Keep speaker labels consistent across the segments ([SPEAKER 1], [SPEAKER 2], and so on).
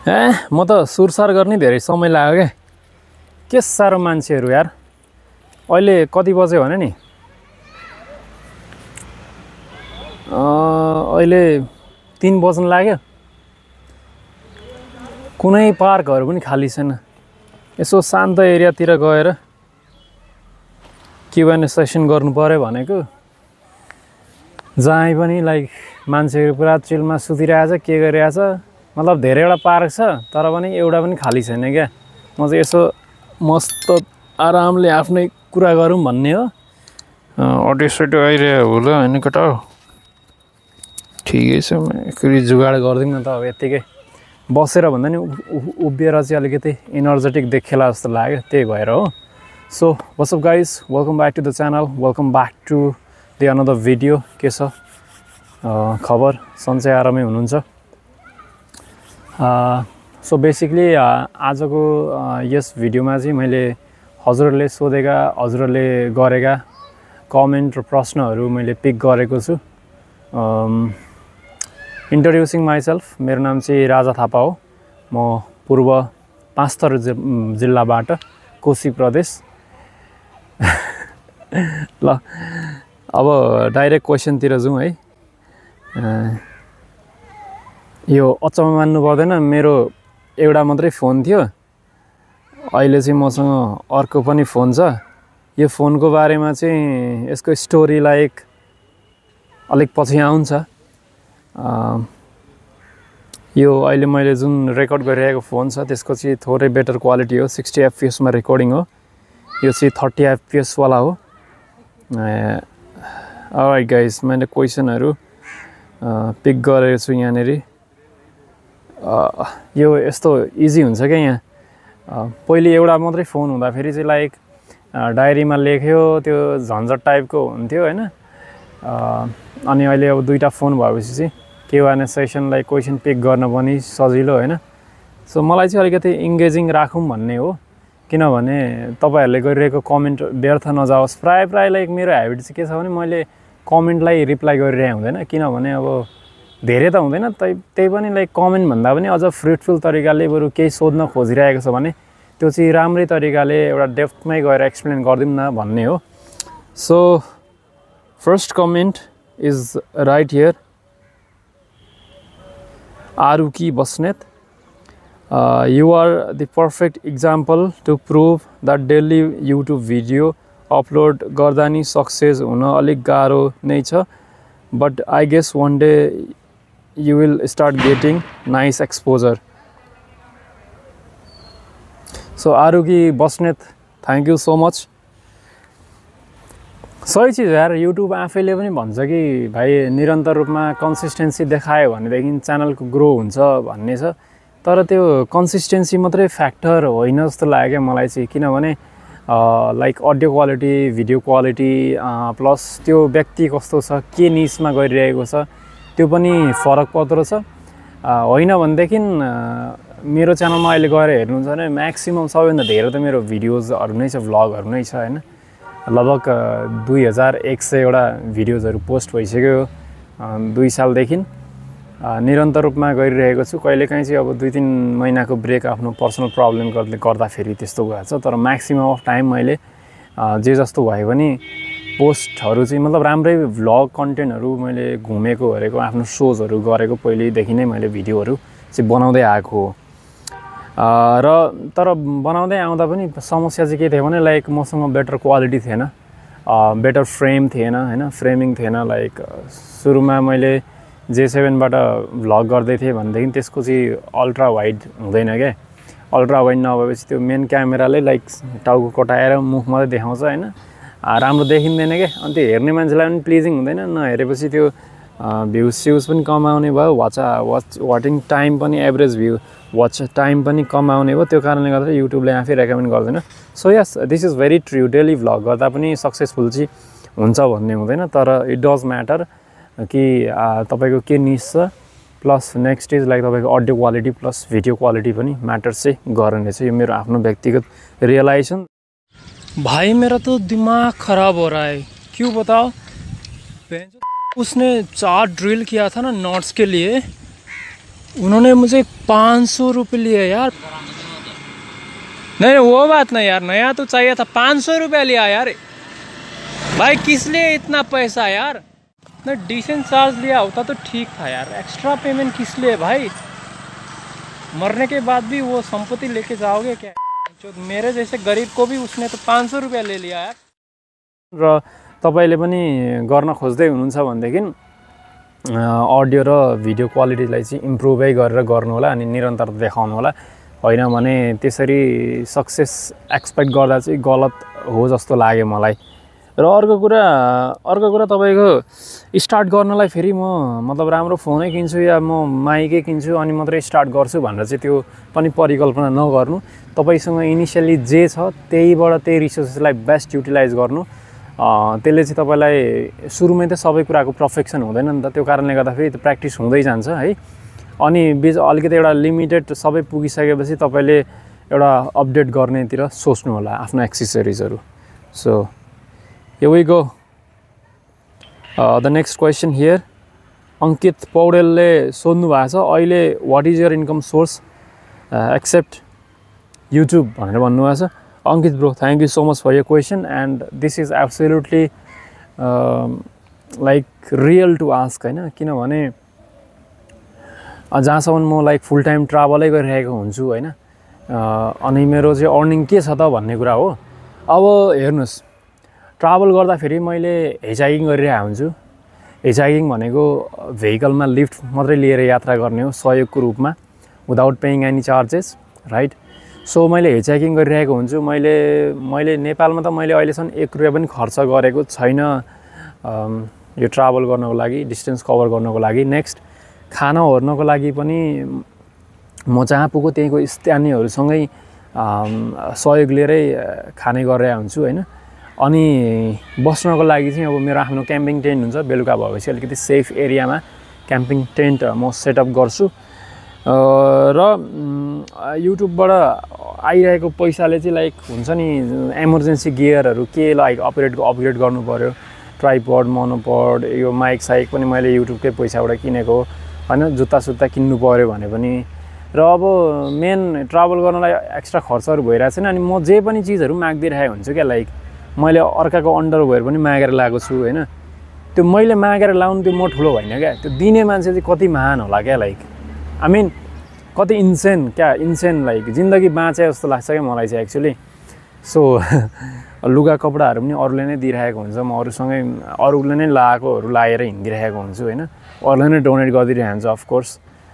[SPEAKER 1] म त सुरसार गर्ने धेरै समय लाग्यो के साह्रो मान्छेहरू यार। अहिले कति बज्यो भने नि अहिले 3 बज्न लाग्यो। कुनै पार्कहरू पनि खाली छैन। यसो शान्त एरियातिर गएर Q&A सेसन गर्नु पर्यो भनेको। जहाँ पनि लाइक मान्छेहरू पुरा चिलमा सुतिरहेछ के गरिरहेछ। मतलब धेरैवटा पार्क छ तर पनि एउटा पनि खाली छैन क्या। म चाहिँ यसो मस्त आरामले आफ्नै कुरा गरौँ भन्ने हो। अडियो सडियो आइरहेको होला हैन केटा। ठिकै छ फेरि जुगाड गर्दिम न त अब यतिकै बसेर भन्दा नि उभिएर चाहिँ अलिकति एनर्जेटिक देखेला जस्तो लाग्यो त्यही भएर हो। So what's up guys, welcome back to the channel, welcome back to the another video. के छ खबर? सन्चै आरामै हुनुहुन्छ? सो बेसिकली आजको यस भिडियोमा चाहिँ मैले हजुरहरूले सोधेका, हजुरहरूले गरेका कमेन्ट र प्रश्नहरू मैले पिक गरेको छु। इन्ट्रोड्युसिङ माइसेल्फ, मेरो नाम चाहिँ राजा थापा हो। म पूर्व पाँचथर जिल्लाबाट कोशी प्रदेश। ल अब डाइरेक्ट क्वेसनतिर जाउँ है। यो अचम्म मान्नु पर्दैन, मेरो एउटा मात्रै फोन थियो, अहिले चाहिँ मसँग अर्को पनि फोन छ। यो फोनको बारेमा चाहिँ यसको स्टोरी लाइक अलिक पछि आउँछ। यो अहिले मैले जुन रेकर्ड गरिरहेको फोन छ त्यसको चाहिँ थोरै बेटर क्वालिटी हो, 60 fps मा रेकर्डिङ हो। यो चाहिँ 30 fps वाला हो। अलराइट गाइज, मैले क्वेसनहरू पिक गरेको छु यहाँनिर। यो यस्तो इजी हुन्छ क्या यहाँ। पहिले एउटा मात्रै फोन हुँदाखेरि चाहिँ लाइक डायरीमा लेख्यो, त्यो झन्झट टाइपको हुन्थ्यो हैन। अनि अहिले अब दुईटा फोन भएपछि चाहिँ Q&A सेसनलाई क्वेसन पिक गर्न पनि सजिलो हैन। सो मलाई चाहिँ अलिकति इङ्गेजिङ राखौँ भन्ने हो, किनभने तपाईहरुले गरिरहेको कमेन्ट व्यर्थ नजाओस्। प्राय लाइक मेरो ह्याबिट चाहिँ के छ भने मैले कमेन्टलाई रिप्लाई गरिरहेको हुँदैन, किनभने अब धेरै त हुँदैन, त्यही पनि लाइक कमेन्ट भन्दा पनि अझ फ्रुटफुल तरिकाले बरु केही सोध्न खोजिरहेको छ भने त्यो चाहिँ राम्रै तरिकाले एउटा डेप्थमै गएर एक्सप्लेन गर्दिम न भन्ने हो। So first comment is right here. Aruki Basnet, you are the perfect example to prove that daily YouTube video upload गर्दा नि सक्सेस हुन अलिक गाह्रो नै छ, but I guess one day you will start getting nice exposure. So Aruki Basnet, thank you so much. सही चिज यार, युट्युब आफैले पनि भन्छ कि भाइ निरन्तर रूपमा कन्सिस्टेन्सी देखायो भनेदेखि च्यानलको ग्रो हुन्छ भन्ने छ। तर त्यो कन्सिस्टेन्सी मात्रै फ्याक्टर होइन जस्तो लाग्यो क्या मलाई चाहिँ, किनभने like audio quality, video quality plus त्यो व्यक्ति कस्तो छ, के निसमा गरिरहेको छ, त्यो पनि फरक पर्दो छ। होइन भनेदेखि मेरो च्यानलमा अहिले गएर हेर्नुहुन्छ भने म्याक्सिमम सबैभन्दा धेरै त मेरो भिडियोजहरू नै छ, भ्लगहरू नै छ हैन। लगभग 2100 वटा भिडियोजहरू पोस्ट भइसक्यो 2 सालदेखि। निरन्तर रूपमा गरिरहेको छु। कहिलेकाहीँ चाहिँ अब 2-3 महिनाको ब्रेक आफ्नो पर्सनल प्रब्लम गर्दाखेरि त्यस्तो गएको छ, तर म्याक्सिमम अफ टाइम मैले जे जस्तो भए पनि पोस्टहरू चाहिँ मतलब राम्रै भ्लग कन्टेन्टहरू मैले घुमेको गरेको, आफ्नो सोजहरू गरेको पहिलेदेखि नै मैले भिडियोहरू चाहिँ बनाउँदै आएको हो। र तर बनाउँदै आउँदा पनि समस्या चाहिँ के थियो भने लाइक मसँग बेटर क्वालिटी थिएन, बेटर फ्रेम थिएन हैन, फ्रेमिङ थिएन। लाइक सुरुमा मैले J7 बाट भ्लग गर्दै थिएँ भनेदेखि त्यसको चाहिँ अल्ट्रा वाइड हुँदैन क्या। अल्ट्रा वाइड नभएपछि त्यो मेन क्यामेराले लाइक टाउको कटाएर मुख मात्रै देखाउँछ हैन, राम्रो देखिँदैन क्या। अनि त्यो हेर्ने मान्छेलाई पनि प्लिजिङ हुँदैन, नहेरेपछि त्यो भ्युज स्युज पनि कम आउने भयो, वाचिङ टाइम पनि एभरेज भ्यू वाच टाइम पनि कम आउने भयो। त्यो कारणले गर्दा युट्युबले आफै रेकमेन्ड गर्दैन। So yes, this is very true. Daily vlog गर्दा पनि सक्सेसफुल चाहिँ हुन्छ भन्ने हुँदैन, तर इट डज म्याटर कि तपाईको के निस छ। प्लस नेक्स्ट इज लाइक तपाईको audio quality plus video quality पनि म्याटर चाहिँ गर्ने छ। यो मेरो आफ्नो व्यक्तिगत रियलाइजेसन। भाई मेरा तो दिमाग खराब हो रहा है, क्यों बताओ? उसने 4 ड्रिल किया था ना नॉट्स के लिए, उन्होंने मुझे 500 रुपये लिए यार। नहीं वो बात नहीं यार, नया तो चाहिए था, 500 रुपया लिया यार भाई। किस लिए इतना पैसा यार? ना डिसेंट चार्ज लिया होता तो ठीक था यार, एक्स्ट्रा पेमेंट किस लिए भाई? मरने के बाद भी वो संपत्ति लेके जाओगे क्या? जो मेरे जैसे गरीब को भी उसने तो 500 रुपया ले लिया यार। र तपाईले पनि गर्न खोज्दै हुनुहुन्छ भनेदेखि अडियो र भिडियो क्वालिटीलाई चाहिँ इम्प्रुभै गरेर गर्नु होला अनि निरन्तरता देखाउनु होला। होइन भने त्यसरी सक्सेस एक्सपेक्ट गर्दा चाहिँ गलत हो जस्तो लाग्यो मलाई। र अर्को कुरा तपाईको स्टार्ट गर्नलाई फेरि म मतलब राम्रो फोनै किन्छु या म माइकै किन्छु अनि मात्रै स्टार्ट गर्छु भनेर चाहिँ त्यो पनि परिकल्पना नगर्नु। तपाईसँग इनिशियली जे छ त्यहीबाट त्यही रिसोर्सेसलाई बेस्ट युटिलाइज गर्नु। त्यसले चाहिँ तपाईलाई सुरुमै त सबै कुराको पर्फेक्सन हुँदैन नि त, त्यो कारणले गर्दा फेरि प्र्याक्टिस हुँदै जान्छ है। अनि बीच अलिकति एउटा लिमिटेड सबै पुगिसकेपछि तपाईले एउटा अपडेट गर्नेतिर सोच्नु होला आफ्नो एक्सेसरिजहरु। So here we go. The next question here, Ankit पौडेलले सोध्नु भएको छ अहिले what is your income source except YouTube भनेर भन्नु भएको छ। Ankit bro, thank you so much for your question and this is absolutely like real to ask हैन, किनभने जहाँसम्म म लाइक फुल टाइम ट्राभलै गरिरहेको हुन्छु हैन, अनि मेरो चाहिँ अर्निङ के छ त भन्ने कुरा हो। अब हेर्नुस्, ट्राभल गर्दा फेरि मैले हिचहाइकिङ गरिरहेको हुन्छु। हिचहाइकिङ भनेको भेहिकलमा लिफ्ट मात्रै लिएर यात्रा गर्ने हो सहयोगको रूपमा, without paying any charges, right. So मैले हिचहाइकिङ गरिरहेको हुन्छु। मैले नेपालमा त मैले अहिलेसम्म 1 रुपैयाँ पनि खर्च गरेको छैन यो ट्राभल गर्नको लागि, डिस्टेन्स कभर गर्नको लागि। नेक्स्ट खाना ओर्नको लागि पनि म जहाँ पुगो त्यहीँको स्थानीयहरूसँगै सहयोग लिएरै खाने गरेर हुन्छु हैन। अनि बस्नको लागि चाहिँ अब मेरो आफ्नो क्याम्पिङ टेन्ट हुन्छ, बेलुका भएपछि अलिकति सेफ एरियामा क्याम्पिङ टेन्ट म सेटअप गर्छु। र युट्युबबाट आइरहेको पैसाले चाहिँ लाइक हुन्छ नि इमर्जेन्सी गियरहरू के लाइक अपग्रेड गर्नु पर्यो, ट्राइपड, मोनोपड, यो माइक साइक पनि मैले युट्युबकै पैसाबाट किनेको हैन। जुत्ता किन्नु पर्यो भने पनि। र अब मेन ट्राभल गर्नलाई एक्स्ट्रा खर्चहरू भइरहेछ नि, अनि म जे पनि चिजहरू माग्दिरहेको हुन्छु क्या। लाइक मैले अर्काको अन्डरवेयर पनि मागेर लगाएको छु हैन। त्यो मैले मागेर लाउनु त्यो म ठुलो होइन क्या, त्यो दिने मान्छे चाहिँ कति महान होला क्या। लाइक आई मिन कति इन्सेन लाइक जिन्दगी बाँचे जस्तो लाग्छ क्या मलाई चाहिँ एक्चुअली। सो लुगा कपडाहरू पनि अरूले नै दिइरहेको हुन्छ, म अरूले नै लगाएकोहरू लाएर हिँडिरहेको हुन्छु हैन। अरूले नै डोनेट गरिदिरहेको हुन्छ अफकोर्स।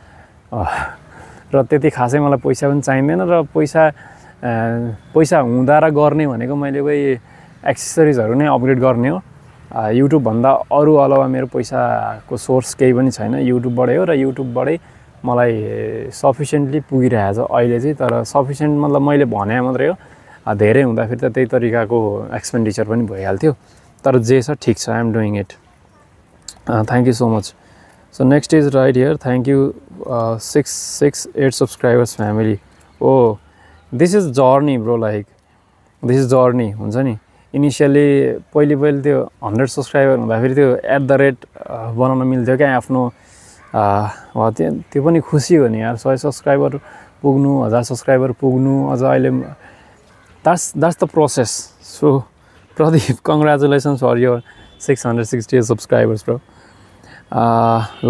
[SPEAKER 1] र त्यति खासै मलाई पैसा पनि चाहिँदैन। र पैसा हुँदा र गर्ने भनेको मैले कोही एक्सेसरिजहरू नै अपग्रेड गर्ने हो। युट्युब भन्दा अरू अलावा मेरो पैसाको सोर्स केही पनि छैन, युट्युबबाटै हो। र युट्युबबाटै मलाई सफिसिएन्टली पुगिरहेको छ अहिले चाहिँ। तर सफिसिएन्ट मतलब मैले भने मात्रै हो, धेरै हुँदाखेरि त त्यही तरिकाको एक्सपेन्डिचर पनि भइहाल्थ्यो। तर जे छ ठिक छ, I am doing it. Thank you so much. So next is right here, thank you 668 subscribers family. Oh, this is journey bro, like this is journey हुन्छ नि। इनिशियली पहिले त्यो 100 सब्सक्राइबर हुँदाखेरि त्यो @ बनाउन मिल्थ्यो क्या आफ्नो। त्यो पनि खुसी हो नि यार, 100 सब्सक्राइबर पुग्नु, 1000 सब्सक्राइबर पुग्नु अझ अहिले। that's the process. So Pradeep, congratulations for your 668 subscribers bro. ल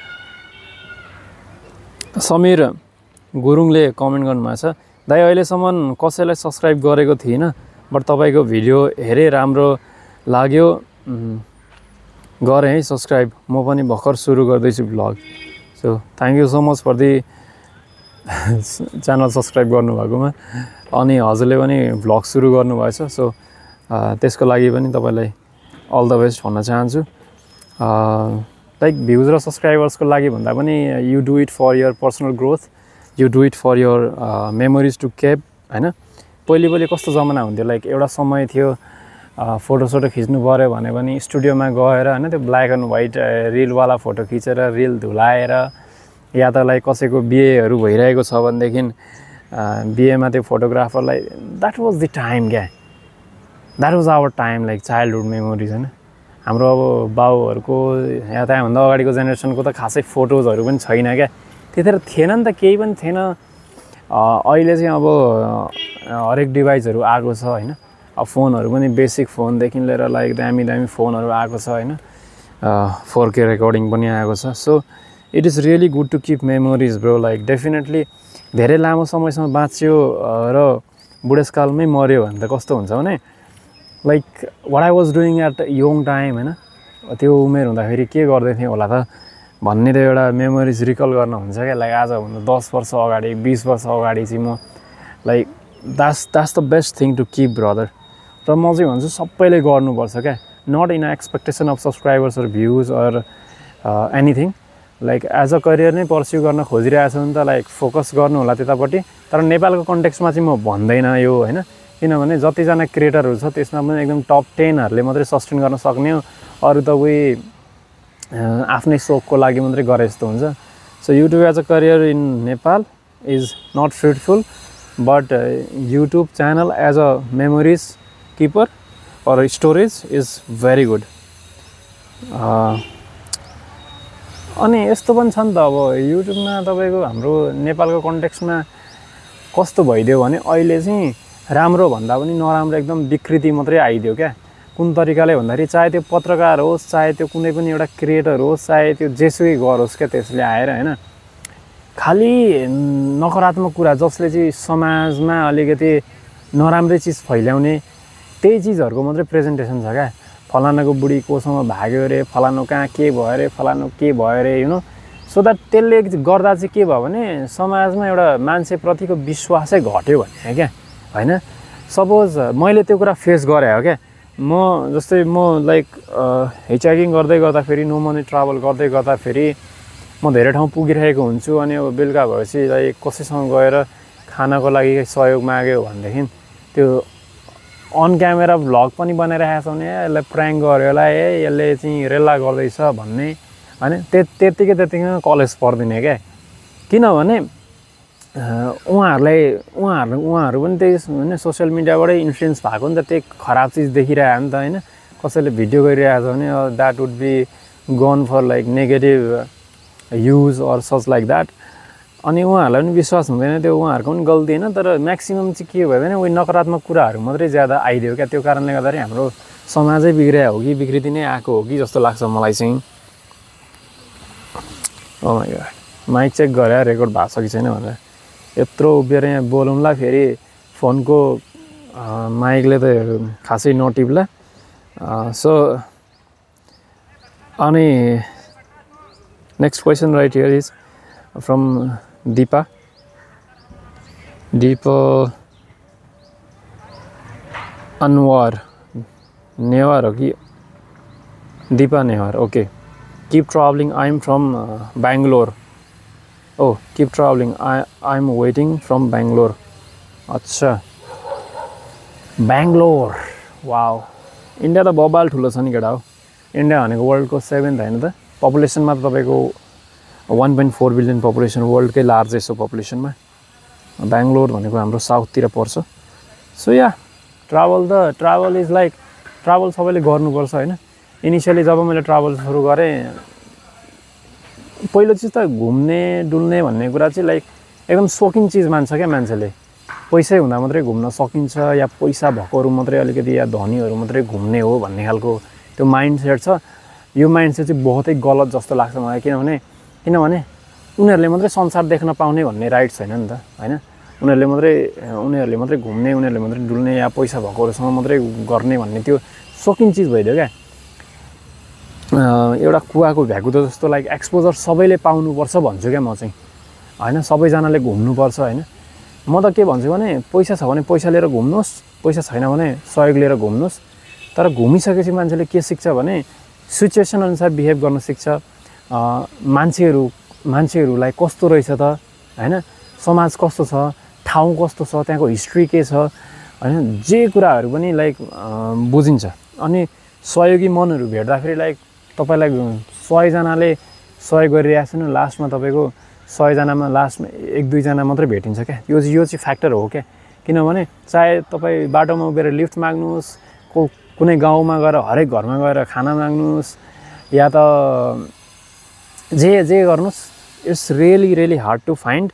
[SPEAKER 1] समीर गुरुङले कमेन्ट गर्नुभएको छ, दाइ अहिलेसम्म कसैलाई सब्सक्राइब गरेको थिइनँ, बट तपाईँको भिडियो हेरेँ राम्रो लाग्यो, गरेँ है सब्सक्राइब। म पनि भर्खर सुरु गर्दैछु vlog. So thank you so much for the channel subscribe गर्नुभएकोमा। अनि हजुरले पनि भ्लग सुरु गर्नुभएछ, सो त्यसको लागि पनि तपाईँलाई अल द बेस्ट भन्न चाहन्छु। लाइक भ्युज र सब्सक्राइबर्सको लागि भन्दा पनि you do it for your personal growth, you do it for your memories to keep हैन। पहिले कस्तो जमाना हुन्थ्यो, लाइक एउटा समय थियो फोटोसोटो खिच्नु पऱ्यो भने पनि स्टुडियोमा गएर हैन, त्यो ब्ल्याक एन्ड व्हाइट रिलवाला फोटो खिचेर रिल धुलाएर, या त लाइक कसैको बिहेहरू भइरहेको छ भनेदेखि बिहेमा त्यो फोटोग्राफरलाई, द्याट वाज द टाइम क्या, that was our time, like childhood memories हैन। हाम्रो अब बाउहरूको या त्यहाँभन्दा अगाडिको जेनेरेसनको त खासै फोटोजहरू पनि छैन क्या। त्यतिखेर थिएन नि त, केही पनि थिएन। अहिले चाहिँ अब हरेक डिभाइसहरू आएको छ होइन। अब फोनहरू पनि बेसिक फोनदेखि लिएर लाइक दामी दामी फोनहरू आएको छ होइन। 4K रेकर्डिङ पनि आएको छ। So it is really good to keep memories bro. Like definitely धेरै लामो समयसम्म बाँच्यो र बुढेसकालमै मऱ्यो भने त कस्तो हुन्छ भने like what I was doing at young time होइन। त्यो उमेर हुँदाखेरि के गर्दै थिएँ होला त भन्ने त एउटा मेमोरिज रिकल गर्न हुन्छ क्या। लाइक आजभन्दा 10 वर्ष अगाडि 20 वर्ष अगाडि चाहिँ म like that's the best thing to keep brother. र म चाहिँ भन्छु सबैले गर्नुपर्छ क्या। Not in expectation of subscribers or views or anything. Like as a career नै पर्स्यु गर्न खोजिरहेको छु भने त लाइक फोकस गर्नु होला त्यतापट्टि। तर नेपालको कन्टेक्स्टमा चाहिँ म भन्दैन यो होइन। किनभने जतिजना क्रिएटरहरू छ त्यसमा पनि एकदम टप 10हरूले मात्रै सस्टेन गर्न सक्ने हो। अरू त उही आफ्नै सोखको लागि मात्रै गरे जस्तो हुन्छ। So YouTube as a career in Nepal is not fruitful, but YouTube channel as a memories keeper or storage is very good. अनि यस्तो पनि छ नि त अब युट्युबमा तपाईँको हाम्रो नेपालको कन्टेक्स्टमा कस्तो भइदियो भने अहिले चाहिँ राम्रो भन्दा पनि नराम्रो एकदम विकृति मात्रै आइदियो क्या। कुन तरिकाले भन्दाखेरि चाहे त्यो पत्रकार होस्, चाहे त्यो कुनै पनि एउटा क्रिएटर होस्, चाहे त्यो जेसुकै गरोस् क्या, त्यसले आएर होइन खालि नकारात्मक कुरा जसले चाहिँ समाजमा अलिकति नराम्रै चिज फैल्याउने त्यही चिजहरूको मात्रै प्रेजेन्टेसन छ क्या। फलानाको बुढी कोसँग भाग्यो अरे, फलानु कहाँ के भयो अरे, फलानु के भयो अरे यु नो। सो द्याट त्यसले गर्दा चाहिँ के भयो भने समाजमा एउटा मान्छेप्रतिको विश्वासै घट्यो भन्ने क्या होइन। सपोज मैले त्यो कुरा फेस गरेँ हो क्या। म जस्तै म लाइक हिचहाइकिङ गर्दै गर्दाखेरि नो मनी ट्राभल गर्दै गर्दाखेरि म धेरै ठाउँ पुगिरहेको हुन्छु। अनि अब बेलुका भएपछि लाइक कसैसँग गएर खानको लागि सहयोग माग्यो भनेदेखि त्यो अन क्यामेरा भ्लग पनि बनाइरहेको छ भने यसलाई प्र्याङ्क गर्यो होला यसले चाहिँ रेला गर्दैछ भन्ने होइन। त्यत्तिकै कलेज पढ्दिने क्या। किनभने उहाँहरू पनि त्यही होइन सोसियल मिडियाबाटै इन्फ्लुएन्स भएको नि त। त्यही खराब चिज देखिरहेको नि त होइन। कसैले भिडियो गरिरहेको छ भने that would be gone for like negative use or such like that. अनि उहाँहरूलाई पनि विश्वास हुँदैन, त्यो उहाँहरूको पनि गल्ती होइन। तर म्याक्सिमम् चाहिँ के भयो भने उही नकारात्मक कुराहरू मात्रै ज्यादा आइदियो क्या। त्यो कारणले गर्दाखेरि हाम्रो समाजै बिग्रिया हो कि विकृति नै आएको हो कि जस्तो लाग्छ मलाई चाहिँ। Oh my God, mic check गरे रेकर्ड भएको छ कि छैन भनेर यत्रो उभिएर यहाँ बोलौँला, फेरि फोनको माइकले त खासै नटिप्ला। सो अनि next question right here is from Dipa Anwar Newar हो कि Dipa Newar. Okay, keep travelling, I am from Bangalore. Oh keep travelling, I am waiting from Bangalore. अच्छा बेङ्गलोर, वाउ। इन्डिया त बबाल ठुलो छ नि केटा हो। इन्डिया भनेको वर्ल्डको 7th होइन त पपुलेसनमा। त तपाईँको 1.4 बिलियन पपुलेसन, वर्ल्डकै लार्जेस्ट हो पपुलेसनमा। बेङ्गलोर भनेको हाम्रो साउथतिर पर्छ। So yeah travel is like travel सबैले गर्नुपर्छ होइन। इनिसियली जब मैले ट्राभल सुरु गरेँ पहिलो चिज त घुम्ने डुल्ने भन्ने कुरा चाहिँ लाइक एकदम सोकिङ चिज मान्छ क्या मान्छेले। पैसै हुँदा मात्रै घुम्न सकिन्छ या पैसा भएकोहरू मात्रै अलिकति या धनीहरू मात्रै घुम्ने हो भन्ने खालको त्यो माइन्डसेट छ। यो माइन्डसेट चाहिँ बहुतै गलत जस्तो लाग्छ मलाई। किनभने उनीहरूले मात्रै संसार देख्न पाउने भन्ने राइट छैन नि त होइन। उनीहरूले मात्रै घुम्ने, उनीहरूले मात्रै डुल्ने या पैसा भएकोहरूसँग मात्रै गर्ने भन्ने त्यो सोकिङ चिज भइदियो क्या। एउटा कुवाको भ्याकुतो जस्तो लाइक एक्सपोजर सबैले पाउनुपर्छ भन्छु क्या म चाहिँ होइन। सबैजनाले घुम्नुपर्छ होइन। म त के भन्छु भने पैसा छ भने पैसा लिएर घुम्नुहोस्, पैसा छैन भने सहयोग लिएर घुम्नुहोस्। तर घुमिसकेपछि मान्छेले के सिक्छ भने सिचुएसन अनुसार बिहेभ गर्न सिक्छ। मान्छेहरूलाई कस्तो रहेछ त होइन, समाज कस्तो छ, ठाउँ कस्तो छ, त्यहाँको हिस्ट्री के छ होइन, जे कुराहरू पनि लाइक बुझिन्छ। अनि सहयोगी मनहरू भेट्दाखेरि लाइक तपाईँलाई 100जनाले सहयोग गरिरहेको छैन, लास्टमा तपाईँको 100जनामा लास्टमा 1-2 जना मात्रै भेटिन्छ क्या। यो चाहिँ फ्याक्टर हो क्या। किनभने चाहे तपाईँ बाटोमा उभिएर लिफ्ट माग्नुहोस्, कुनै गाउँमा गएर हरेक घरमा गएर खाना माग्नुहोस्, या त जे गर्नुहोस् it's really hard to find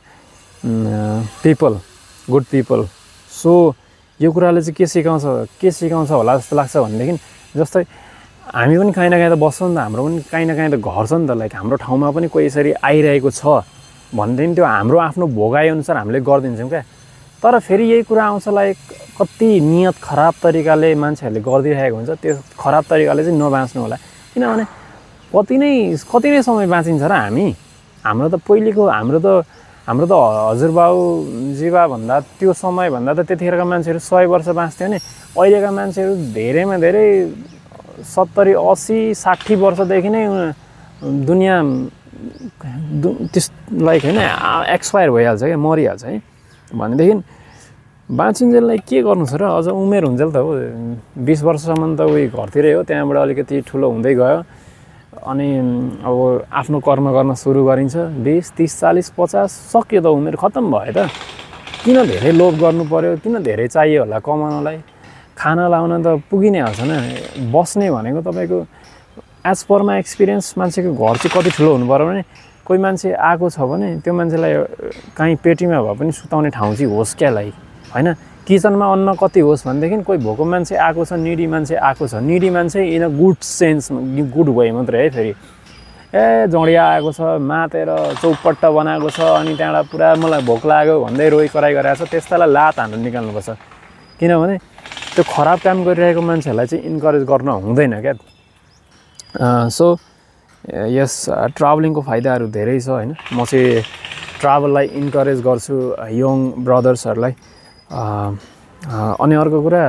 [SPEAKER 1] good people. So यो कुराले चाहिँ के सिकाउँछ होला जस्तो लाग्छ भनेदेखि जस्तै हामी पनि काहीँ न काहीँ त बस्छौँ नि त, हाम्रो पनि काहीँ न काहीँ त घर छ नि त, लाइक हाम्रो ठाउँमा पनि कोही यसरी आइरहेको छ भनेदेखि त्यो हाम्रो आफ्नो भोगाइअनुसार हामीले गरिदिन्छौँ क्या। तर फेरि यही कुरा आउँछ लाइक कति नियत खराब तरिकाले मान्छेहरूले गरिदिरहेको हुन्छ, त्यो खराब तरिकाले चाहिँ नबाँच्नु होला। किनभने कति नै समय बाँचिन्छ र हाम्रो त पहिलेको हाम्रो त हजुरबाउजीबा भन्दा त्यो समयभन्दा त त्यतिखेरका मान्छेहरू 100 वर्ष बाँच्थ्यो भने अहिलेका मान्छेहरू धेरैमा धेरै 70, 80, 60 वर्षदेखि नै दुनियाँ त्यस लाइक होइन एक्सपायर भइहाल्छ क्या, मरिहाल्छ है। भनेदेखि बाँचिन्जेललाई के गर्नु छ र, अझ उमेर हुन्छ त हो 20 वर्षसम्म त उही घरतिरै हो, त्यहाँबाट अलिकति ठुलो हुँदै गयो अनि अब आफ्नो कर्म गर्न सुरु गरिन्छ। 20, 30, 40, 50 सक्यो त, उमेर खत्तम भयो त। किन धेरै लोभ गर्नु पर्यो, किन धेरै चाहियो होला कमाउनलाई, खाना लाउन त पुगि नै हाल्छ न। बस्ने भनेको तपाईँको एज पर माई एक्सपिरियन्स मान्छेको घर चाहिँ कति ठुलो हुनु पर्यो भने कोही मान्छे आएको छ भने त्यो मान्छेलाई काहीँ पेटीमा भए पनि सुताउने ठाउँ चाहिँ होस् क्या, लाइक होइन किचनमा अन्न कति होस् भनेदेखि कोही भोको मान्छे आएको छ, निडी मान्छे आएको छ, निडी मान्छे in a good sense, good way मात्रै है। फेरि जडिया आएको छ, मातेर चौपट्टा बनाएको छ, अनि त्यहाँबाट पुरा मलाई भोक लाग्यो भन्दै रोइ कराइ गरिरहेको छ, त्यस्तालाई लात हानेर निकाल्नुपर्छ। किनभने त्यो खराब काम गरिरहेको मान्छेहरूलाई चाहिँ इन्करेज गर्न हुँदैन क्या। सो यस ट्राभलिङको फाइदाहरू धेरै छ होइन। म चाहिँ ट्राभललाई इन्करेज गर्छु यङ ब्रदर्सहरूलाई। अनि अर्को कुरा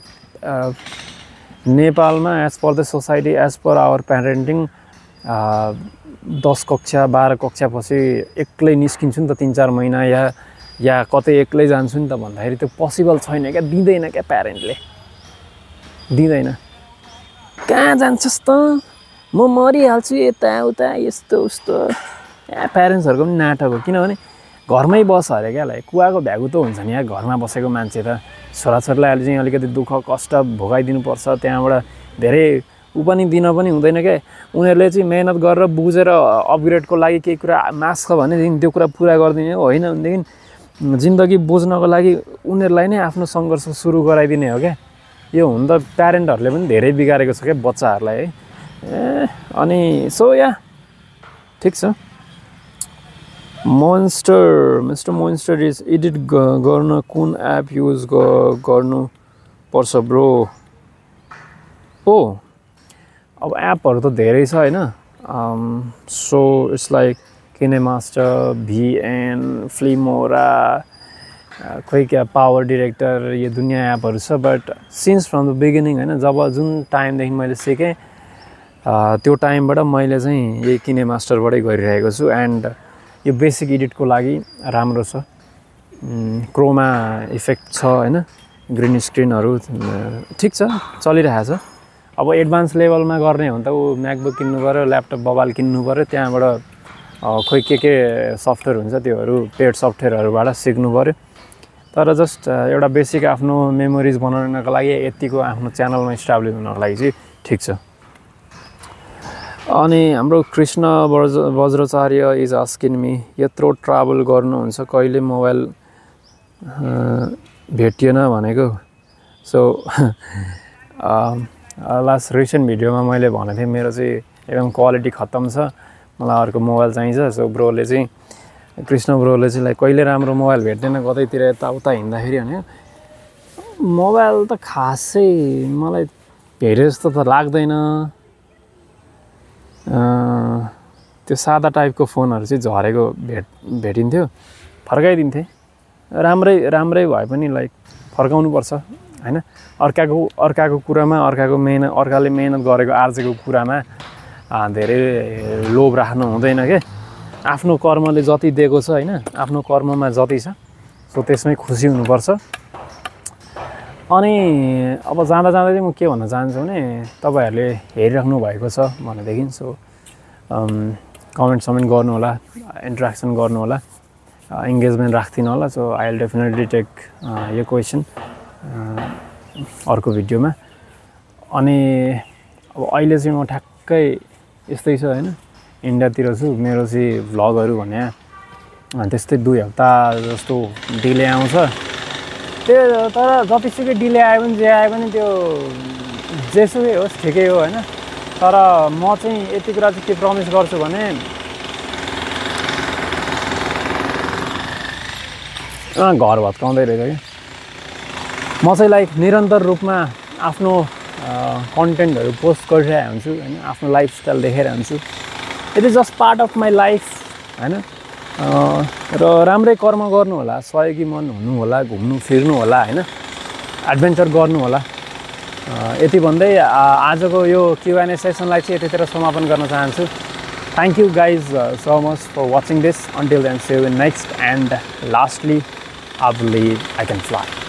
[SPEAKER 1] नेपालमा as per the society, as per our parenting 10 कक्षा 12 कक्षा पछि एक्लै निस्किन्छु नि त 3-4 महिना या कतै एक्लै जान्छु नि त भन्दाखेरि त्यो पोसिबल छैन क्या, दिँदैन क्या, प्यारेन्टले दिँदैन। कहाँ जान्छस् त, म मरिहाल्छु यताउता यस्तो उस्तो। प्यारेन्ट्सहरूको पनि नाटक हो, किनभने घरमै बस अरे क्या, लाइक कुवाको भ्यागु त हुन्छ नि यहाँ घरमा बसेको मान्छे त। छोराछोरीलाई अहिले चाहिँ अलिकति दुःख कष्ट भोगाइदिनुपर्छ, त्यहाँबाट धेरै पनि दिन पनि हुँदैन क्या। उनीहरूले चाहिँ मेहनत गरेर बुझेर अपग्रेडको लागि केही कुरा माग्छ भनेदेखि त्यो कुरा पुरा गरिदिने हो, होइन भनेदेखि जिन्दगी बुझ्नको लागि उनीहरूलाई नै आफ्नो सङ्घर्ष सुरु गराइदिने हो क्या। यो हुन त प्यारेन्टहरूले पनि धेरै बिगारेको छ क्या बच्चाहरूलाई है। अनि सो या ठिक छ। मिस्टर मोन्स्टर इज एडिट गर्न कुन एप युज गर्नु पर्छ ब्रो? ओ अब एपहरू त धेरै छ होइन। So it's like KineMaster, VN, Filmora, खोइ क्या पावर डिरेक्टर, यो दुनियाँ एपहरू छ। But since from the beginning होइन, जब जुन टाइमदेखि मैले सिकेँ त्यो टाइमबाट मैले चाहिँ यही किनेमास्टरबाटै गरिरहेको छु। एन्ड यो बेसिक एडिटको लागि राम्रो छ। क्रोमा इफेक्ट छ होइन, ग्रिन स्क्रिनहरू ठिक छ, चलिरहेको छ। अब एडभान्स लेभलमा गर्ने हो भने त ऊ म्याकबुक किन्नु पऱ्यो, ल्यापटप बबाल किन्नु पऱ्यो, त्यहाँबाट खोइ के सफ्टवेयर हुन्छ त्योहरू पेड सफ्टवेयरहरूबाट सिक्नु पऱ्यो। तर जस्ट एउटा बेसिक आफ्नो मेमोरिज बनाउनको लागि यतिको आफ्नो च्यानलमा इस्टाब्लिस हुनको लागि चाहिँ ठिक छ। अनि हाम्रो Krishna Bajracharya is asking me, यत्रो ट्राभल गर्नुहुन्छ कहिले मोबाइल भेटिएन भनेको? सो लास्ट रिसेन्ट भिडियोमा मैले भनेको थिएँ मेरो चाहिँ एकदम क्वालिटी खत्तम छ, मलाई अर्को मोबाइल चाहिन्छ। सो ब्रोले चाहिँ कृष्ण ब्रोले चाहिँ लाइक कहिले राम्रो मोबाइल भेट्दैन, कतैतिर यताउता हिँड्दाखेरि भने मोबाइल त खासै मलाई भेटे जस्तो त लाग्दैन। त्यो सादा टाइपको फोनहरू चाहिँ झरेको भेटिन्थ्यो, फर्काइदिन्थेँ। राम्रै भए पनि लाइक फर्काउनुपर्छ होइन। अर्काको कुरामा अर्काले मेहनत गरेको आर्जेको कुरामा धेरै लोभ राख्नु हुँदैन के। आफ्नो कर्मले जति दिएको छ होइन, आफ्नो कर्ममा जति छ सो त्यसमै खुसी हुनुपर्छ। अनि अब जाँदा चाहिँ म के भन्न चाहन्छु भने तपाईँहरूले हेरिराख्नु भएको छ भनेदेखि सो कमेन्ट गर्नु होला, इन्ट्रेक्सन गर्नु होला, इङ्गेजमेन्ट राख्दिनु होला। So I will definitely take यो क्वेसन अर्को भिडियोमा। अनि अब अहिले चाहिँ म ठ्याक्कै यस्तै छ होइन, इन्डियातिर छु, मेरो चाहिँ भ्लगहरू भने त्यस्तै 2 हप्ता जस्तो डिले आउँछ। त्यो तर जतिसुकै डिले आयो भने जे आयो भने त्यो जेसुकै होस् ठिकै हो होइन। तर म चाहिँ यति कुरा चाहिँ के प्रमिस गर्छु भने घर भत्काउँदै रहेछ कि म चाहिँ लाइक निरन्तर रूपमा आफ्नो कन्टेन्टहरू पोस्ट गरिरहेको हुन्छु होइन, आफ्नो लाइफस्टाइल देखाइरहेको हुन्छु। It is just part of my life होइन। र राम्रै कर्म गर्नु होला, सहयोगी मन हुनु होला, घुम्नु फिर्नु होला होइन, एडभेन्चर गर्नु होला। यति भन्दै आजको यो Q&A सेसनलाई चाहिँ यतितिर समापन गर्न चाहन्छु। Thank you guys so much for watching this. Until then see you in next and lastly I believe I can fly.